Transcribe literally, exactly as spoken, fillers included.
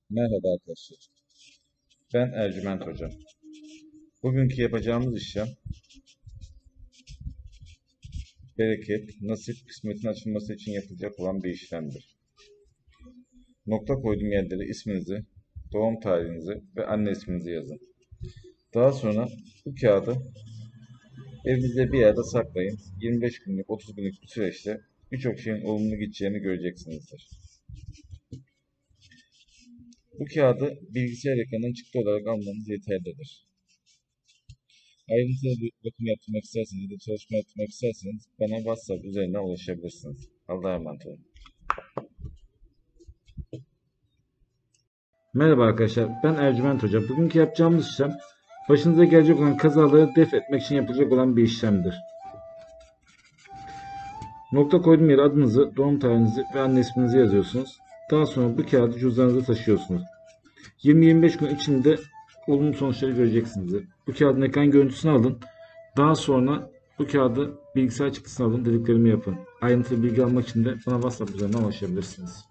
Merhaba arkadaşlar. Ben Ercüment Hocam. Bugünkü yapacağımız işlem bereket, nasip, kısmetin açılması için yapılacak olan bir işlemdir. Nokta koyduğum yerlere isminizi, doğum tarihinizi ve anne isminizi yazın. Daha sonra bu kağıdı evinizde bir yerde saklayın. yirmi beş günlük, otuz günlük bir süreçte birçok şeyin olumlu gideceğini göreceksinizdir. Bu kağıdı bilgisayar ekranından çıktı olarak almanız yeterlidir. Ayrıntılı bir bakım yaptırmak isterseniz ya da çalışma yaptırmak isterseniz bana WhatsApp üzerinden ulaşabilirsiniz. Allah'a emanet olun. Merhaba arkadaşlar, ben Ercüment Hoca. Bugünkü yapacağımız işlem, başınıza gelecek olan kazaları def etmek için yapılacak olan bir işlemdir. Nokta koyduğum yere adınızı, doğum tarihinizi ve anne isminizi yazıyorsunuz. Daha sonra bu kağıdı cüzdanınıza taşıyorsunuz. yirmi yirmi beş gün içinde olumlu sonuçları göreceksinizdir. Bu kağıdın ekran görüntüsünü alın. Daha sonra bu kağıdı bilgisayar çıktısını alın, dediklerimi yapın. Ayrıntılı bilgi almak için de bana WhatsApp üzerinden ulaşabilirsiniz.